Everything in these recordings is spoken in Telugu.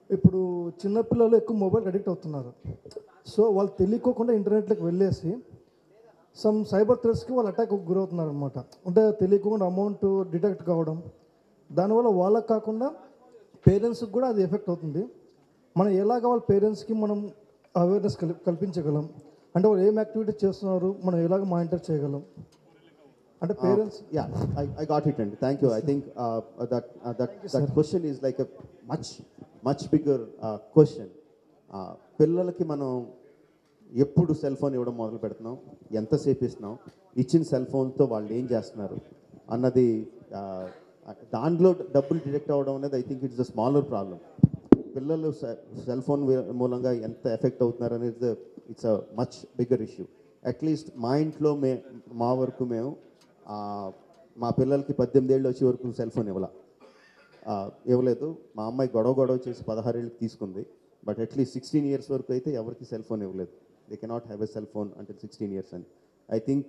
ఇప్పుడు చిన్నపిల్లలు ఎక్కువ మొబైల్ అడిక్ట్ అవుతున్నారు. సో వాళ్ళు తెలియకోకుండా ఇంటర్నెట్లోకి వెళ్ళేసి సమ్ సైబర్ థ్రెట్స్కి వాళ్ళు అటాక్ గురవుతున్నారు అనమాట. అంటే తెలియకుండా అమౌంట్ డిటెక్ట్ కావడం, దానివల్ల వాళ్ళకి కాకుండా పేరెంట్స్కి కూడా అది ఎఫెక్ట్ అవుతుంది. మనం ఎలాగ వాళ్ళ పేరెంట్స్కి మనం అవేర్నెస్ కల్పించగలం, అంటే వాళ్ళు ఏం యాక్టివిటీస్ చేస్తున్నారు మనం ఎలాగ మానిటర్ చేయగలం అంటే parents. I got it, and thank you. I think that question is like a much bigger question. పిల్లలకి మనం ఎప్పుడు సెల్ ఫోన్ ఇవ్వడం మొదలు పెడుతున్నాం, ఎంతసేపు ఇస్తున్నాం, ఇచ్చిన సెల్ ఫోన్తో వాళ్ళు ఏం చేస్తున్నారు అన్నది, దాంట్లో డబ్బులు డిటెక్ట్ అవ్వడం అనేది I think it's the smaller problem. పిల్లలు సెల్ ఫోన్ మూలంగా ఎంత ఎఫెక్ట్ అవుతున్నారు అనేది it's a much bigger issue. At least మా ఇంట్లో మా వరకు మేము మా పిల్లలకి 18 ఏళ్ళు వచ్చే వరకు సెల్ ఫోన్ ఇవ్వలేదు. మా అమ్మాయి గొడవ చేసి 16 ఏళ్ళకి తీసుకుంది. బట్ అట్లీస్ట్ 16 ఇయర్స్ వరకు అయితే ఎవరికి సెల్ ఫోన్ ఇవ్వలేదు. They cannot have a cell phone until 16 years. And I think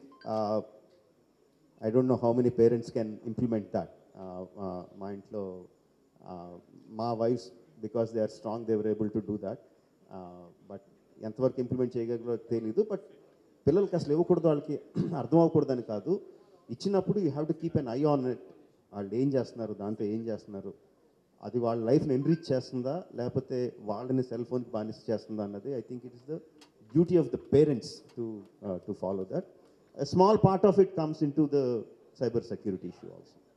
I don't know how many parents can implement that. మా ఇంట్లో మా wives, because they are strong, they were able to do that. But ఎంతవరకు ఇంప్లిమెంట్ చేయగలరో తెలీదు. బట్ పిల్లలకి అసలు ఇవ్వకూడదు, వాళ్ళకి అర్థం అవ్వకూడదని కాదు. ఇచ్చినప్పుడు you have to keep an eye on it. వాళ్ళు ఏం చేస్తున్నారు, దాంతో ఏం చేస్తున్నారు, అది వాళ్ళ లైఫ్ని ఎన్రిచ్ చేస్తుందా లేకపోతే వాళ్ళని సెల్ ఫోన్కి బానిస చేస్తుందా అన్నది I think it is the duty of the parents to follow that. A small part of it comes into the cyber security issue also.